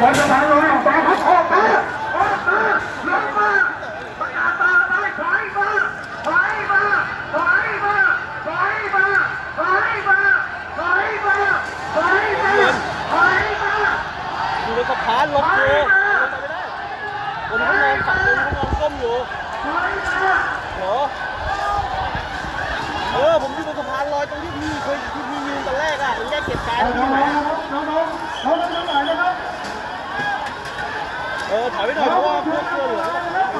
คนจะทำอะไรออกมาครับออกมาลงมาประกาศตาได้ถอยมาถอยมาถอยมาถอยมาถอยมาถอยมาถอยมาถอยมาอยู่ในสะพานลงอยู่คนเขานอนฝักคนเขานอนก้มอยู่เหรอผมอยู่บนสะพานลอยตรงที่พี่เคยยืนตอนแรกอ่ะแยกเก็บการน้องๆนะครับถอยไปหน่อยเพราะว่าพวกเสื้อเหลือง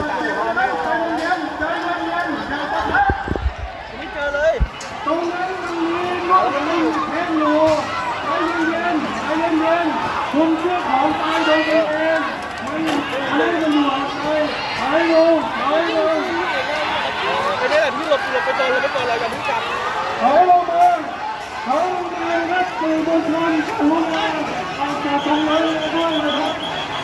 ไม่เจอเลยตรงนั้นมีรถวิ่งเพ่งอยู่ใจเย็นคุณเชื่อของตายโดยตัวเองไม่อยู่ถอยลงไปได้แบบที่หลบไปก่อนเราอย่าเพิ่งจับถอยลงมาครับสื่อมวลชนทุกคนออกจากตรงนั้นด้วยนะครับ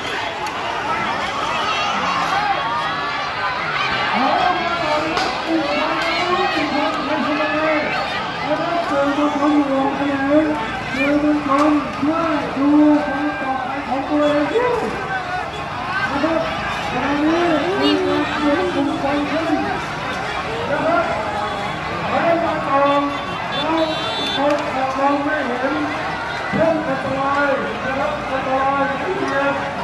สื่อมวลชนอยู่ตรงไหนสื่อมวลชนช่วยดูความปลอดภัยของตัวเองนะครับขณะนี้มีการกลุ่มคนขึ้นนะครับให้มาตองแล้วคนมองไม่เห็นเรื่องอันตรายนะครับอันตรายที่เกิด